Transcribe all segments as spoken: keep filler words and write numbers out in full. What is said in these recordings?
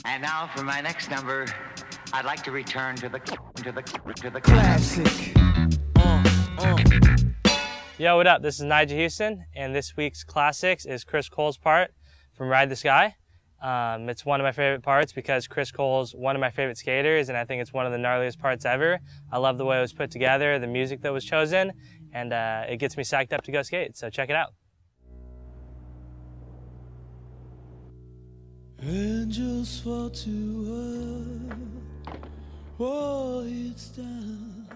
And now for my next number, I'd like to return to the to the to the classic. Uh, uh. Yo, what up? This is Nyjah Huston, and this week's classics is Chris Cole's part from Ride the Sky. Um, it's one of my favorite parts because Chris Cole's one of my favorite skaters, and I think it's one of the gnarliest parts ever. I love the way it was put together, the music that was chosen, and uh, it gets me psyched up to go skate, so check it out. Angels fall to earth, oh, it's down.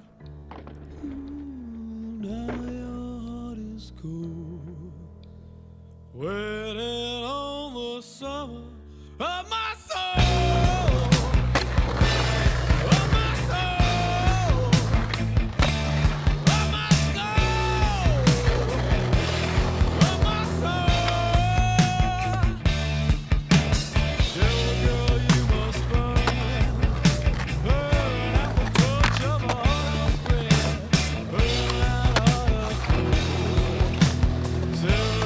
Ooh, now your heart is cold, waiting on the summer of my soul. Of my soul. Of my soul. Of my soul. Tell the girl you must burn, burn at the touch of a hot spring, burn that heart of cold. Tell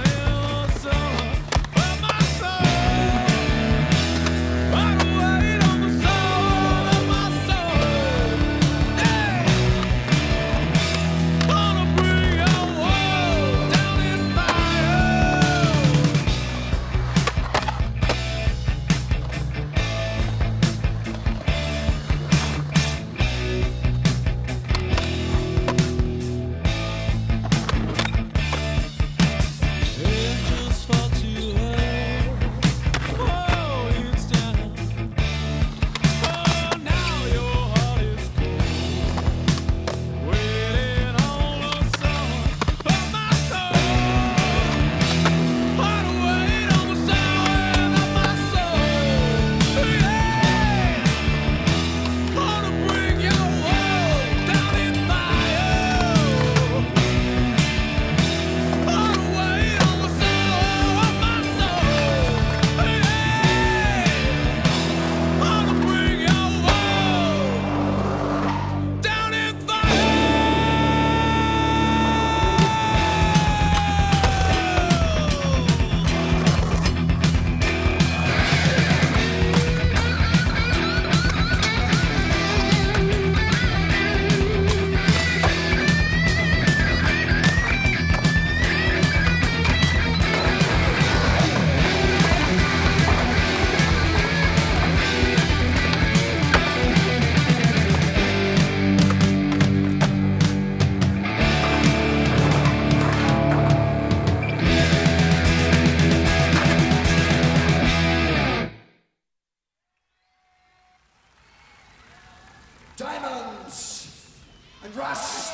diamonds and rust.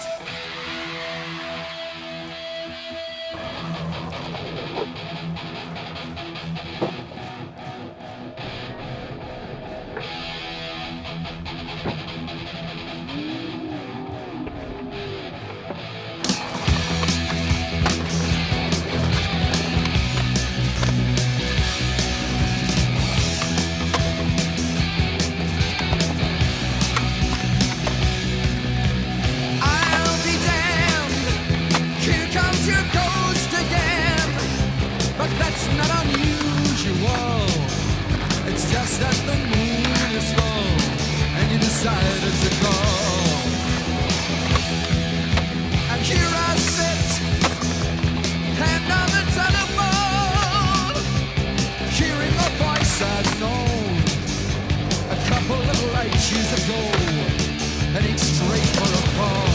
That's not unusual. It's just that the moon is full and you decided to go. And here I sit, hand on the telephone, hearing a voice I've known a couple of light years ago, heading straight for a call.